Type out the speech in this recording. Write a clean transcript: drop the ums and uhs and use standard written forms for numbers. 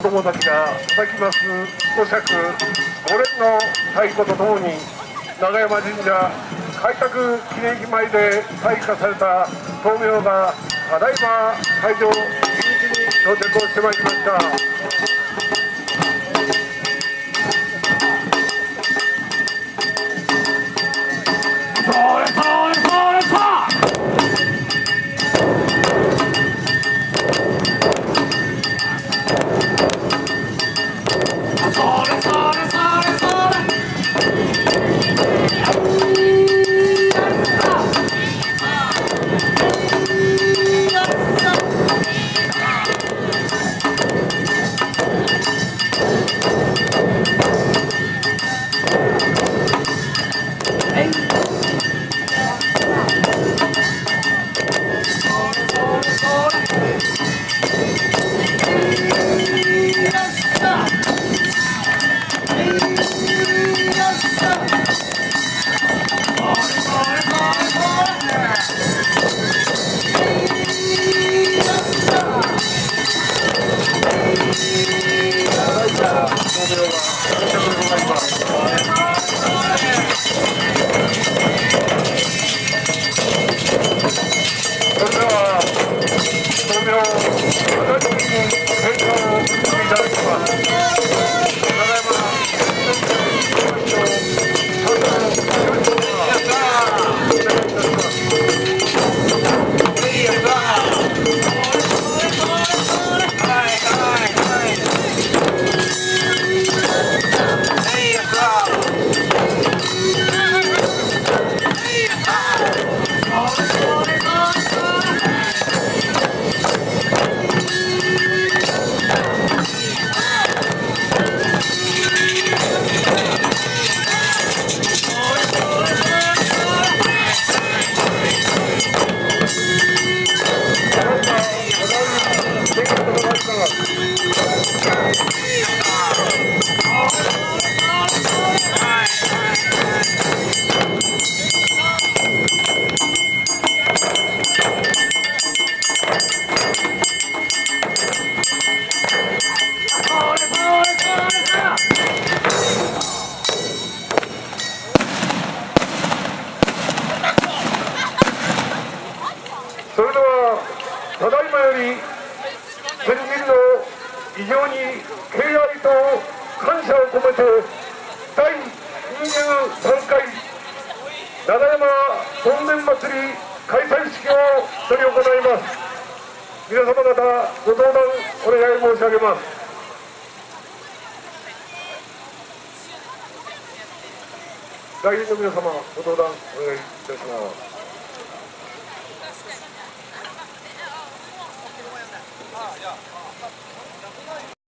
子供たちが叩きます五尺5連の太鼓とともに長山神社開拓記念碑前で採火された灯明がただいま会場入り口に到着をしてまいりました。それではただいまより先人の非常に敬愛と感謝を込めて第23回長山本年祭り開催式を執り行います。皆様方ご登壇お願い申し上げます。来賓の皆様ご登壇お願いいたします。 啊，要。